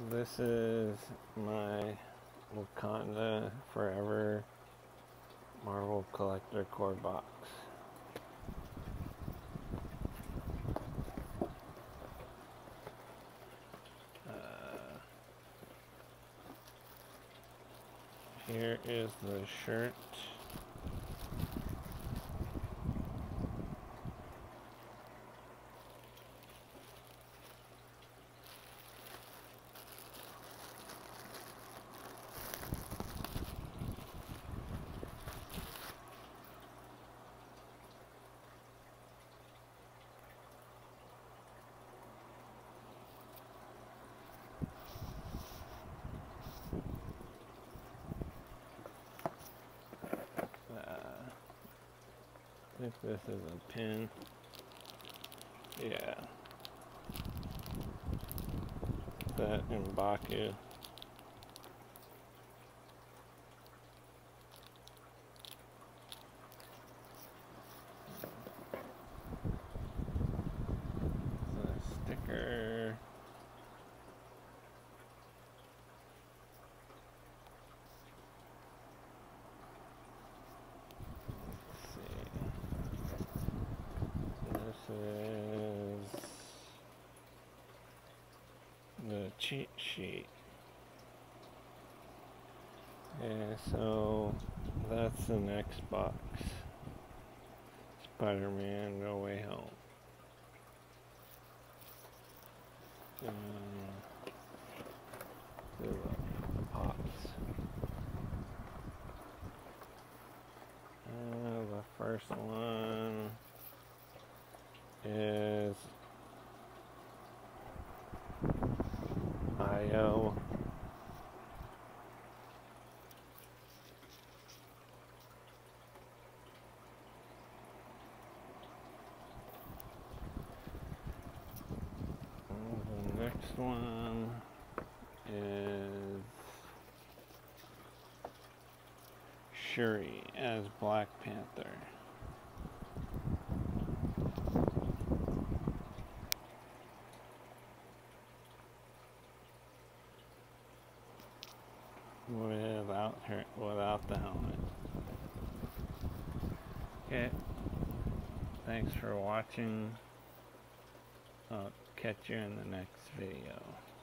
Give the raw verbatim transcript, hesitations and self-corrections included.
This is my Wakanda Forever Marvel Collector Core box. Uh, here is the shirt. I think this is a pin. Yeah. That in Baku. The sticker. This is the cheat sheet. And so that's the next box. Spider-Man No Way Home. Um, the, the pops. Uh, the first one is I O. The next one is Shuri as Black Panther. Without her, without the helmet. Okay. Thanks for watching. I'll catch you in the next video.